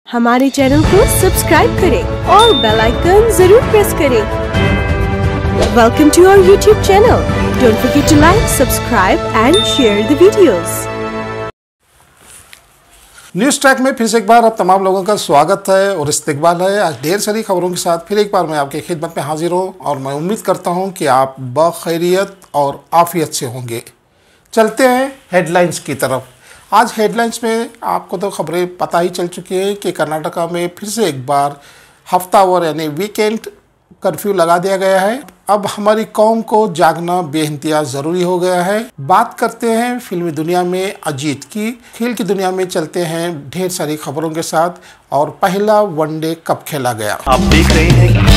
हमारे चैनल को सब्सक्राइब करें और बेल आइकन जरूर प्रेस करें। Welcome to our YouTube channel. Don't forget to like, subscribe and share the videos. News track में फिर से एक बार आप तमाम लोगों का स्वागत है और इस्तकबाल है। आज ढेर सारी खबरों के साथ फिर एक बार मैं आपकी खिदमत में हाजिर हूँ और मैं उम्मीद करता हूँ कि आप बखैरियत और आफियत से होंगे। चलते हैं हेडलाइंस की तरफ। आज हेडलाइंस में आपको तो खबरें पता ही चल चुकी हैं कि कर्नाटका में फिर से एक बार हफ्तावार यानी वीकेंड कर्फ्यू लगा दिया गया है। अब हमारी कौम को जागना बेइंतहा ज़रूरी हो गया है। बात करते हैं फिल्मी दुनिया में अजीत की, खेल की दुनिया में चलते हैं ढेर सारी खबरों के साथ। और पहला वनडे कब खेला गया, आप देख रहे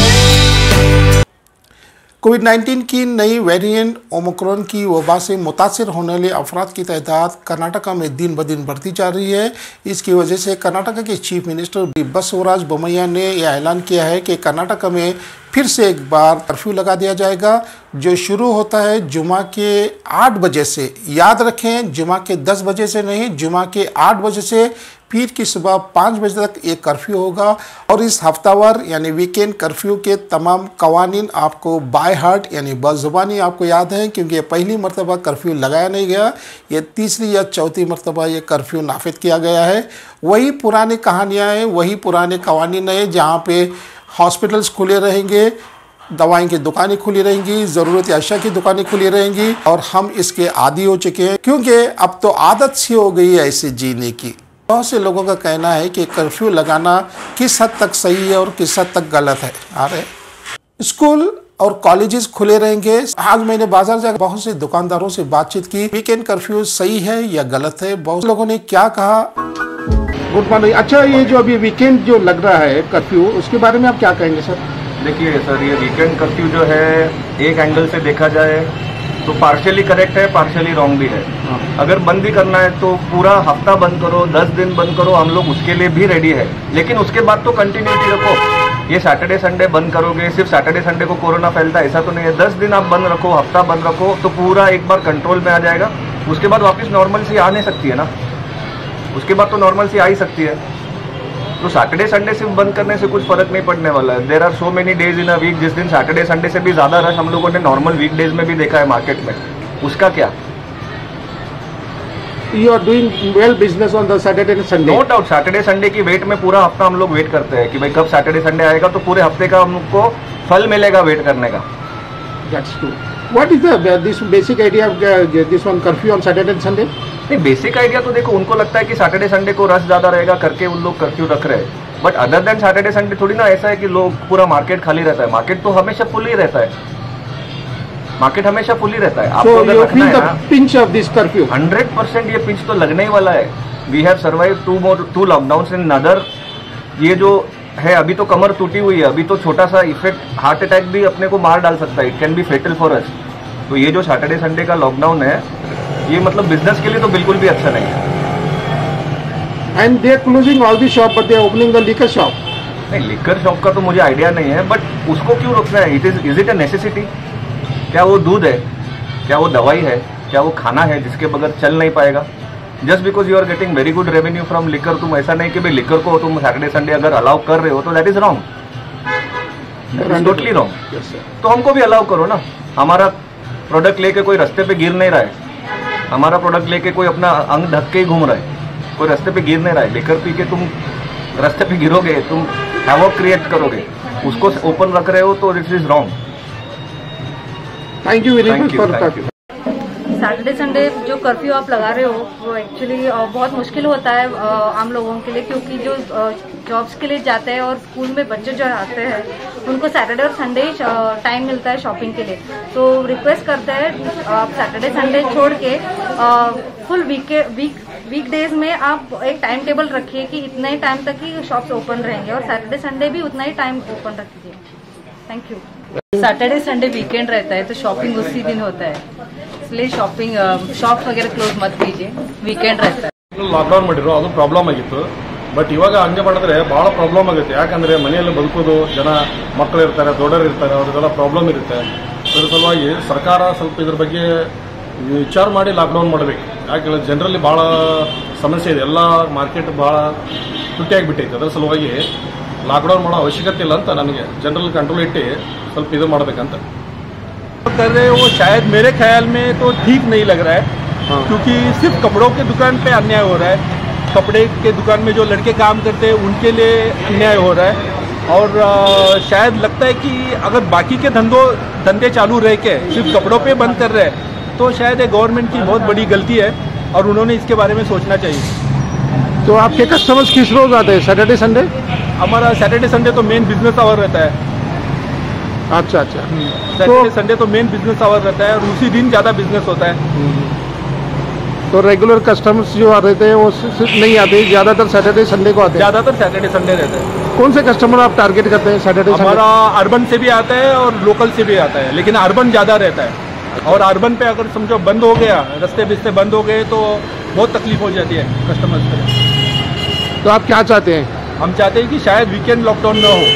हैं। कोविड-19 की नई वेरिएंट ओमिक्रॉन की वबा से मुतासिर होने वाले अफराद की तादाद कर्नाटका में दिन ब दिन बढ़ती जा रही है। इसकी वजह से कर्नाटका के चीफ मिनिस्टर बसवराज बोम्मैया ने यह ऐलान किया है कि कर्नाटका में फिर से एक बार कर्फ्यू लगा दिया जाएगा, जो शुरू होता है जुमा के 8 बजे से। याद रखें, जुमा के 10 बजे से नहीं, जुमा के 8 बजे से पीर की सुबह 5 बजे तक एक कर्फ्यू होगा। और इस हफ्तावार यानी वीकेंड कर्फ्यू के तमाम कवानीन आपको बाय हार्ट यानी बज़ुबानी आपको याद है, क्योंकि ये पहली मरतबा कर्फ्यू लगाया नहीं गया, ये तीसरी या चौथी मरतबा ये कर्फ्यू नाफिज किया गया है। वही पुरानी कहानियाँ हैं, वही पुराने कवानीन हैं, जहाँ पे हॉस्पिटल्स खुले रहेंगे, दवाई की दुकानें खुली रहेंगी, ज़रूरत अशिया की दुकानें खुली रहेंगी। और हम इसके आदी हो चुके हैं, क्योंकि अब तो आदत सी हो गई है ऐसे जीने की। बहुत से लोगों का कहना है कि कर्फ्यू लगाना किस हद तक सही है और किस हद तक गलत है। अरे स्कूल और कॉलेजेस खुले रहेंगे। आज मैंने बाजार जाकर बहुत से दुकानदारों से बातचीत की, वीकेंड कर्फ्यू सही है या गलत है। बहुत लोगों ने क्या कहा। Good morning. अच्छा, ये जो अभी वीकेंड जो लग रहा है कर्फ्यू, उसके बारे में आप क्या कहेंगे सर? देखिए सर, ये वीकेंड कर्फ्यू जो है एक एंगल से देखा जाए तो पार्शियली करेक्ट है, पार्शियली रॉन्ग भी है। अगर बंद भी करना है तो पूरा हफ्ता बंद करो, 10 दिन बंद करो, हम लोग उसके लिए भी रेडी है। लेकिन उसके बाद तो कंटिन्यूटी रखो। ये सैटरडे संडे बंद करोगे, सिर्फ सैटरडे संडे को कोरोना फैलता है ऐसा तो नहीं है। 10 दिन आप बंद रखो, हफ्ता बंद रखो, तो पूरा एक बार कंट्रोल में आ जाएगा। उसके बाद वापस नॉर्मल सी आ नहीं सकती है ना, उसके बाद तो नॉर्मल सी आ ही सकती है। तो सैटरडे संडे सिर्फ बंद करने से कुछ फर्क नहीं पड़ने वाला है। There are so many days in a week जिस दिन सैटरडे संडे से भी ज्यादा रश हम लोगों ने नॉर्मल वीक डेज में भी देखा है मार्केट में। उसका क्या? You are doing well business on the Saturday and Sunday. No doubt, Saturday Sunday की वेट में पूरा हफ्ता हम लोग वेट करते हैं कि भाई कब सैटरडे संडे आएगा, तो पूरे हफ्ते का हमको फल मिलेगा वेट करने का। That's true. What is this basic idea of this one curfew on Saturday and Sunday? नहीं, बेसिक आइडिया तो देखो, उनको लगता है कि सैटरडे संडे को रश ज्यादा रहेगा करके उन लोग कर्फ्यू रख रहे हैं। But other than Saturday Sunday थोड़ी ना ऐसा है कि लोग पूरा मार्केट खाली रहता है। मार्केट तो हमेशा फुल ही रहता है, मार्केट हमेशा फुल ही रहता है। आपको अगर रखना है ना, pinch of this curfew 100% ये पिंच तो लगने ही वाला है। We have survive 2 lockdown in other. ये जो है अभी तो कमर टूटी हुई है, अभी तो छोटा सा इफेक्ट हार्ट अटैक भी अपने को मार डाल सकता है। It can be fatal for us. तो ये जो सैटरडे संडे का लॉकडाउन है, ये मतलब बिजनेस के लिए तो बिल्कुल भी अच्छा नहीं है। And they are closing all the shop, but they are opening the liquor shop. नहीं, लिकर शॉप का तो मुझे आइडिया नहीं है, बट उसको क्यों रोकना है? Is it a necessity? क्या वो दूध है, क्या वो दवाई है, क्या वो खाना है जिसके बगैर चल नहीं पाएगा? Just because you are getting very good revenue from liquor, तुम ऐसा नहीं कि भाई लिकर को तुम सैटरडे संडे अगर अलाउ कर रहे हो तो that is wrong, totally wrong. तो हमको भी अलाउ करो ना। हमारा प्रोडक्ट लेके कोई रास्ते पे गिर नहीं रहा है, हमारा प्रोडक्ट लेके कोई अपना अंग ढक के ही घूम रहा है, कोई रास्ते पे गिर नहीं रहा है। लेकर पी के तुम रास्ते पे गिरोगे, तुम हैवॉक क्रिएट करोगे, उसको ओपन रख रहे हो तो this is wrong. Thank you very much for talking. Saturday Sunday जो कर्फ्यू आप लगा रहे हो वो एक्चुअली बहुत मुश्किल होता है आम लोगों के लिए, क्योंकि जो जॉब्स के लिए जाते हैं और स्कूल में बच्चे जो आते हैं उनको सैटरडे और संडे टाइम मिलता है शॉपिंग के लिए। तो रिक्वेस्ट करते हैं आप सैटरडे संडे छोड़ के फुल वीक डेज में आप एक टाइम टेबल रखिए कि इतने टाइम तक ही शॉप्स ओपन रहेंगे, और सैटरडे संडे भी उतना ही टाइम ओपन रखिए। Thank you. Saturday Sunday weekend रहता है तो शॉपिंग उसी दिन होता है, इसलिए शॉप्स वगैरह क्लोज मत कीजिए, वीकेंड रहता है। ಲಾಕ್ಡೌನ್ ಮಾಡಿದ್ರು, ಅದು ಪ್ರಾಬ್ಲಮ್ ಆಗಿತ್ತು. ಬಟ್ ಇವಾಗ ಹಂಗೆ ಮಾಡಿದ್ರೆ ಭಾಳ ಪ್ರಾಬ್ಲಮ್ ಆಗುತ್ತೆ. ಯಾಕಂದರೆ ಮನೆಯಲ್ಲಿ ಬದುಕೋದು, ಜನ ಮಕ್ಕಳು ಇರ್ತಾರೆ, ದೊಡ್ಡವರು ಇರ್ತಾರೆ, ಅವ್ರಿಗೆಲ್ಲ ಪ್ರಾಬ್ಲಮ್ ಇರುತ್ತೆ. ಅದರ ಸಲುವಾಗಿ ಸರ್ಕಾರ ಸ್ವಲ್ಪ ಇದ್ರ ಬಗ್ಗೆ ವಿಚಾರ ಮಾಡಿ ಲಾಕ್ಡೌನ್ ಮಾಡಬೇಕು. ಯಾಕೆ ಜನರಲ್ಲಿ ಭಾಳ ಸಮಸ್ಯೆ ಇದೆ. ಎಲ್ಲ ಮಾರ್ಕೆಟ್ ಭಾಳ ತುಟ್ಟಿ ಆಗಿಬಿಟ್ಟೈತೆ. ಅದರ ಸಲುವಾಗಿ ಲಾಕ್ಡೌನ್ ಮಾಡೋ ಅವಶ್ಯಕತೆ ಇಲ್ಲ ಅಂತ ನನಗೆ ಜನರಲ್ ಕಂಟ್ರೋಲ್ ಇಟ್ಟು ಸ್ವಲ್ಪ ಇದು ಮಾಡಬೇಕಂತ कर रहे हो. शायद मेरे ख्याल में तो ठीक नहीं लग रहा है. क्योंकि सिर्फ कपड़ों के दुकान पे अन्याय हो रहा है. कपड़े के दुकान में जो लड़के काम करते हैं उनके लिए अन्याय हो रहा है. और शायद लगता है कि अगर बाकी के धंधे चालू रह के सिर्फ कपड़ों पे बंद कर रहे हैं तो शायद ये गवर्नमेंट की बहुत बड़ी गलती है और उन्होंने इसके बारे में सोचना चाहिए. तो आपके कस्टमर्स किस रोज आते हैं, सैटरडे संडे? हमारा सैटरडे संडे तो मेन बिजनेस आवर रहता है. अच्छा. सैटरडे संडे तो मेन बिजनेस आवर रहता है और उसी दिन ज़्यादा बिजनेस होता है. तो रेगुलर कस्टमर्स जो आ रहे थे वो सिर्फ नहीं आते, ज़्यादातर सैटरडे संडे को आते हैं. ज़्यादातर सैटरडे संडे रहता है. कौन से कस्टमर आप टारगेट करते हैं सैटरडे संडे? हमारा अर्बन से भी आता है और लोकल से भी आता है, लेकिन अर्बन ज़्यादा रहता है. और अर्बन पे अगर समझो बंद हो गया, रास्ते बिस्ते बंद हो गए तो बहुत तकलीफ हो जाती है कस्टमर्स को. तो आप क्या चाहते हैं? हम चाहते हैं कि शायद वीकेंड लॉकडाउन न हो.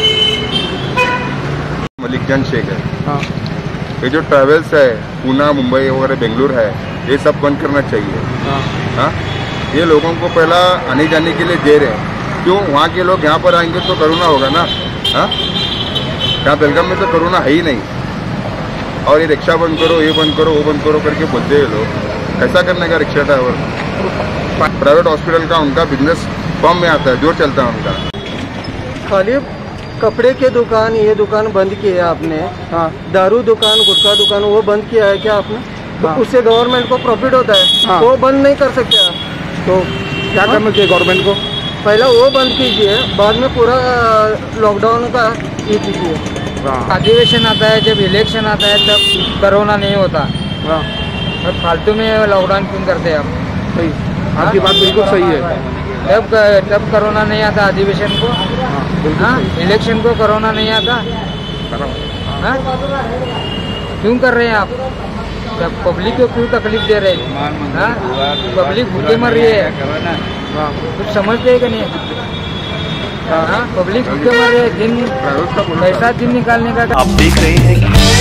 मलिकजान शेख है. हाँ. ये जो ट्रैवल्स है पूना, मुंबई वगैरह, बेंगलुरु है, ये सब बंद करना चाहिए. हाँ. ये लोगों को पहला आने जाने के लिए दे रहे हैं. क्यों? वहाँ के लोग यहाँ पर आएंगे तो कोरोना होगा ना. हाँ. यहाँ बेलगाम में तो कोरोना है ही नहीं. और ये रिक्शा बंद करो, ये बंद करो, वो बंद करो करके बोलते हैं लोग. कैसा करने का रिक्शा ड्राइवर? प्राइवेट हॉस्पिटल का उनका बिजनेस फॉर्म में आता है, जोर चलता है उनका. खाली कपड़े के दुकान, ये दुकान बंद की है आपने. हाँ. दारू दुकान, गुटखा दुकान वो बंद किया है क्या आपने? हाँ. उससे गवर्नमेंट को प्रॉफिट होता है. हाँ. वो बंद नहीं कर सकते आप. तो क्या करना चाहिए गवर्नमेंट को? पहला वो बंद कीजिए, बाद में पूरा लॉकडाउन का ये कीजिए. अधिवेशन आता है, जब इलेक्शन आता है तब कोरोना नहीं होता. और फालतू में लॉकडाउन क्यों करते हैं आप? सही, आपकी बात बिल्कुल सही है. तब कोरोना नहीं आता अधिवेशन को. हाँ, इलेक्शन को कोरोना नहीं आता. हाँ? क्यों कर रहे हैं आप? पब्लिक को क्यों तकलीफ दे रहे हैं? हाँ? पब्लिक भूखे मर रही है. कुछ समझते हैं कि नहीं? हाँ, पब्लिक भूखे मर रही है. दिन पैसा दिन निकालने का. आप देख रहे हैं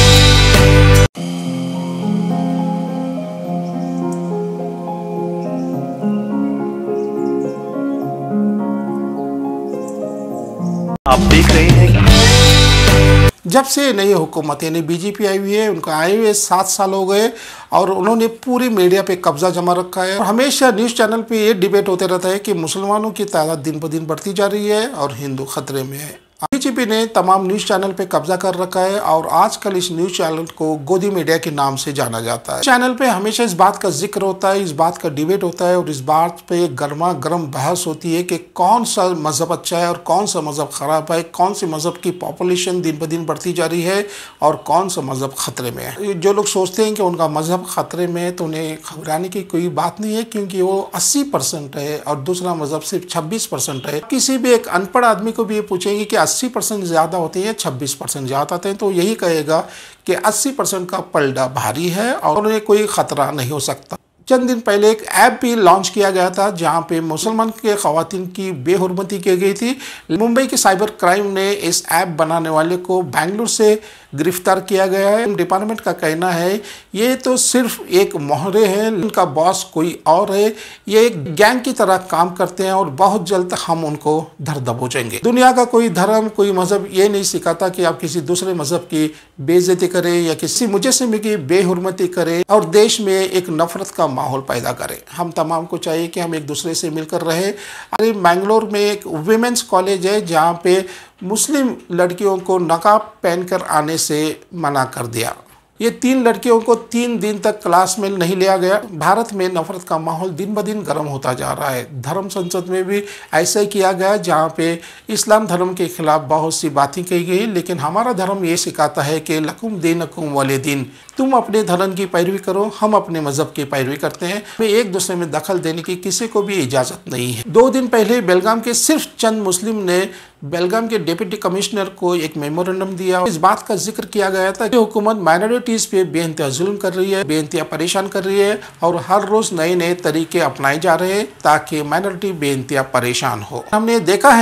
जब से नई हुकूमत यानी बीजेपी आई हुई है, उनका आए हुए 7 साल हो गए और उन्होंने पूरी मीडिया पे कब्जा जमा रखा है. और हमेशा न्यूज़ चैनल पे ये डिबेट होते रहता है कि मुसलमानों की तादाद दिन ब दिन बढ़ती जा रही है और हिंदू खतरे में है. बीजेपी ने तमाम न्यूज़ चैनल पे कब्जा कर रखा है और आजकल इस न्यूज़ चैनल को गोदी मीडिया के नाम से जाना जाता है. चैनल पे हमेशा इस बात का जिक्र होता है, इस बात का डिबेट होता है और इस बात पे गर्मा गर्म बहस होती है कि कौन सा मज़हब अच्छा है और कौन सा मज़हब ख़राब है, कौन से मज़हब की पॉपुलेशन दिन ब दिन बढ़ती जा रही है और कौन सा मज़हब ख़तरे में है. जो लोग सोचते हैं कि उनका मज़हब ख़तरे में है तो उन्हें घबराने की कोई बात नहीं है, क्योंकि वो 80% है और दूसरा मज़हब सिर्फ 26% है. किसी भी एक अनपढ़ आदमी को भी ये पूछेंगे कि 80% ज़्यादा होते हैं, 26% ज़्यादा आते हैं, तो यही कहेगा कि 80% का पलड़ा भारी है और उन्हें कोई ख़तरा नहीं हो सकता. चंद दिन पहले एक ऐप भी लॉन्च किया गया था जहां पे मुसलमान के ख़वातीन की बेहुरमती की गई थी. मुंबई के साइबर क्राइम ने इस ऐप बनाने वाले को बेंगलुरु से गिरफ्तार किया गया है. डिपार्टमेंट का कहना है ये तो सिर्फ एक मोहरे हैं, इनका बॉस कोई और है, ये एक गैंग की तरह काम करते हैं और बहुत जल्द हम उनको धर दबोचेंगे. दुनिया का कोई धर्म, कोई मज़हब ये नहीं सिखाता कि आप किसी दूसरे मज़हब की बेइज्जती करें या किसी मुजस्सिमे की बेहुरमती करें और देश में एक नफरत का माहौल पैदा करें. हम तमाम को चाहिए कि हम एक दूसरे से मिलकर रहे. अरे मैंगलोर में एक वुमेंस कॉलेज है जहाँ पे मुस्लिम लड़कियों को नकाब पहनकर आने से मना कर दिया. ये 3 लड़कियों को 3 दिन तक क्लास में नहीं लिया गया. भारत में नफरत का माहौल दिन ब दिन गर्म होता जा रहा है. धर्म संसद में भी ऐसा ही किया गया जहाँ पे इस्लाम धर्म के खिलाफ बहुत सी बातें कही गई, लेकिन हमारा धर्म ये सिखाता है कि लकुम दीनकुम वले दीन, तुम अपने धर्म की पैरवी करो, हम अपने मज़हब की पैरवी करते हैं. एक दूसरे में दखल देने की किसी को भी इजाज़त नहीं है. 2 दिन पहले बेलगाम के सिर्फ चंद मुस्लिम ने बेलगाम के डिप्टी कमिश्नर को एक मेमोरेंडम दिया. इस बात का जिक्र किया गया था कि हुकूमत माइनॉरिटीज़ पे बेइंतहा जुल्म कर रही है, बेइंतहा परेशान कर रही है और हर रोज़ नए नए तरीके अपनाए जा रहे हैं ताकि माइनॉरिटी बेइंतहा परेशान हो. हमने देखा है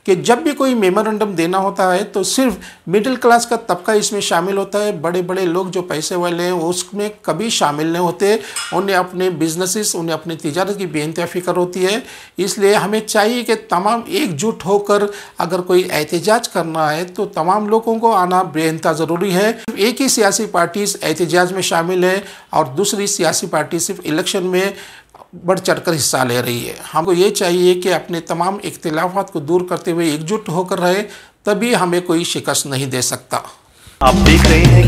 कि जब भी कोई मेमोरेंडम देना होता है तो सिर्फ मिडिल क्लास का तबका इसमें शामिल होता है। बड़े बड़े लोग जो पैसे वाले हैं उसमें कभी शामिल नहीं होते। उन्हें अपने बिजनेसेस, उन्हें अपनी तिजारत की बेइंतहा फिक्र होती है। इसलिए हमें चाहिए कि तमाम एकजुट होकर अगर कोई एहतजाज करना है तो तमाम लोगों को आना बेइंतहा ज़रूरी है। एक ही सियासी पार्टी इस एहतजाज में शामिल है और दूसरी सियासी पार्टी सिर्फ इलेक्शन में बढ़ चढ़कर हिस्सा ले रही है। हमको ये चाहिए कि अपने तमाम इख्तिलाफात को दूर करते हुए एकजुट होकर रहे, तभी हमें कोई शिकस्त नहीं दे सकता। आप देख रहे हैं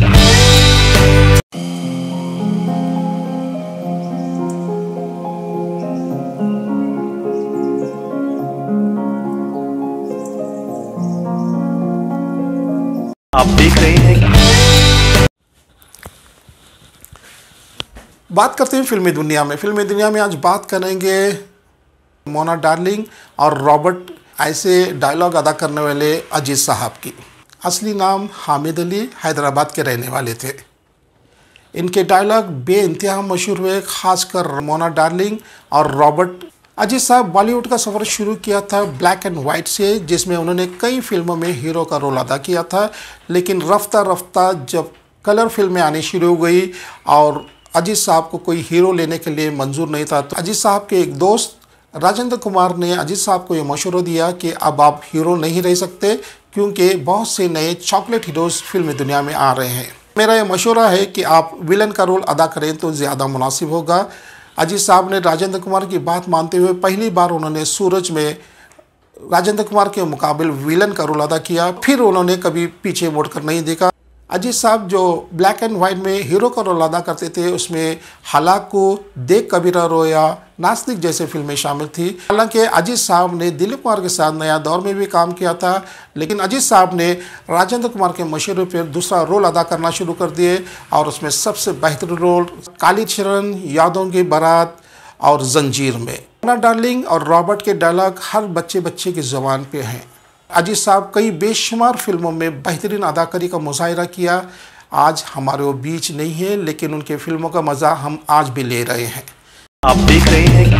बात करते हैं फिल्मी दुनिया में। फिल्मी दुनिया में आज बात करेंगे मोना डार्लिंग और रॉबर्ट ऐसे डायलॉग अदा करने वाले अजीज साहब की। असली नाम हामिद अली हैदराबाद के रहने वाले थे। इनके डायलॉग बेइंतहा मशहूर हुए, खासकर मोना डार्लिंग और रॉबर्ट। अजीज साहब बॉलीवुड का सफ़र शुरू किया था ब्लैक एंड वाइट से, जिसमें उन्होंने कई फिल्मों में हीरो का रोल अदा किया था। लेकिन रफ्ता रफ्ता जब कलर फिल्में आनी शुरू हो गई और अजीज साहब को कोई हीरो लेने के लिए मंजूर नहीं था, तो अजीज साहब के एक दोस्त राजेंद्र कुमार ने अजीज साहब को ये मशवरा दिया कि अब आप हीरो नहीं रह सकते, क्योंकि बहुत से नए चॉकलेट हीरोज़ फिल्मी दुनिया में आ रहे हैं। मेरा ये मशवरा है कि आप विलन का रोल अदा करें तो ज़्यादा मुनासिब होगा। अजीज साहब ने राजेंद्र कुमार की बात मानते हुए पहली बार उन्होंने सूरज में राजेंद्र कुमार के मुकाबले विलन का रोल अदा किया। फिर उन्होंने कभी पीछे मुड़कर नहीं देखा। अजीज साहब जो ब्लैक एंड वाइट में हीरो का रोल अदा करते थे उसमें हलाकू, देख कबीरा रोया, नास्तिक जैसे फिल्में शामिल थी। हालांकि अजीज साहब ने दिलीप कुमार के साथ नया दौर में भी काम किया था, लेकिन अजीज साहब ने राजेंद्र कुमार के मशवरे पर दूसरा रोल अदा करना शुरू कर दिए और उसमें सबसे बेहतरीन रोल काली चरण, यादों की बारात और जंजीर में। मोना डार्लिंग और रॉबर्ट के डायलॉग हर बच्चे की ज़ुबान पे हैं। अजीज साहब कई बेशुमार फिल्मों में बेहतरीन अदाकारी का मुजाहिरा किया। आज हमारे वो बीच नहीं है, लेकिन उनके फिल्मों का मज़ा हम आज भी ले रहे हैं। आप देख रहे हैं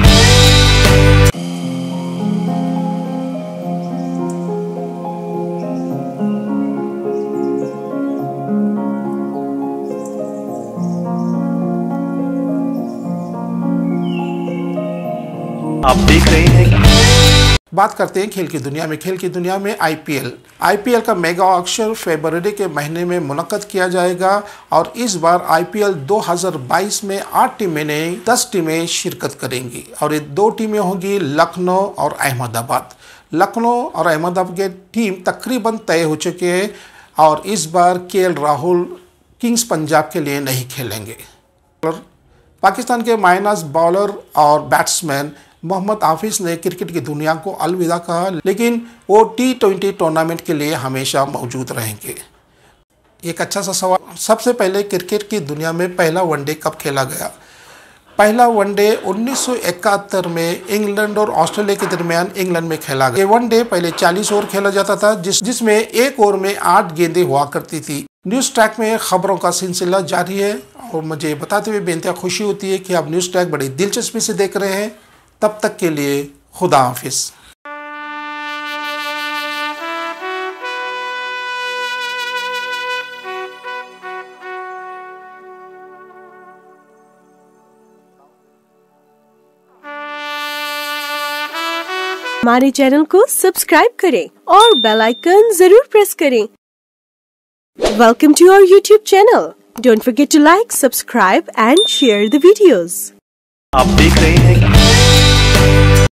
बात करते हैं खेल की दुनिया में। खेल की दुनिया में आईपीएल का मेगा ऑक्शन फरवरी के महीने में मुनक्कद किया जाएगा और इस बार आईपीएल 2022 में 8 टीमें नहीं 10 टीमें शिरकत करेंगी और ये 2 टीमें होंगी लखनऊ और अहमदाबाद। लखनऊ और अहमदाबाद के टीम तकरीबन तय हो चुके हैं और इस बार केएल राहुल किंग्स पंजाब के लिए नहीं खेलेंगे। पाकिस्तान के माइनस बॉलर और बैट्समैन मोहम्मद हाफिज ने क्रिकेट की दुनिया को अलविदा कहा, लेकिन वो T20 टूर्नामेंट के लिए हमेशा मौजूद रहेंगे। एक अच्छा सा सवाल, सबसे पहले क्रिकेट की दुनिया में पहला वनडे कब खेला गया? पहला वनडे 1971 में इंग्लैंड और ऑस्ट्रेलिया के दरमियान इंग्लैंड में खेला गया। ये वनडे पहले 40 ओवर खेला जाता था, जिसमें एक ओवर में 8 गेंदें हुआ करती थी। न्यूज़ ट्रैक में खबरों का सिलसिला जारी है और मुझे बताते हुए बेइंतहा खुशी होती है कि आप न्यूज़ ट्रैक बड़ी दिलचस्पी से देख रहे हैं। तब तक के लिए खुदा हाफिज। हमारे चैनल को सब्सक्राइब करें और बेल आइकन जरूर प्रेस करें। Welcome to our YouTube channel. Don't forget to like, subscribe and share the videos. आप देख रहे हैं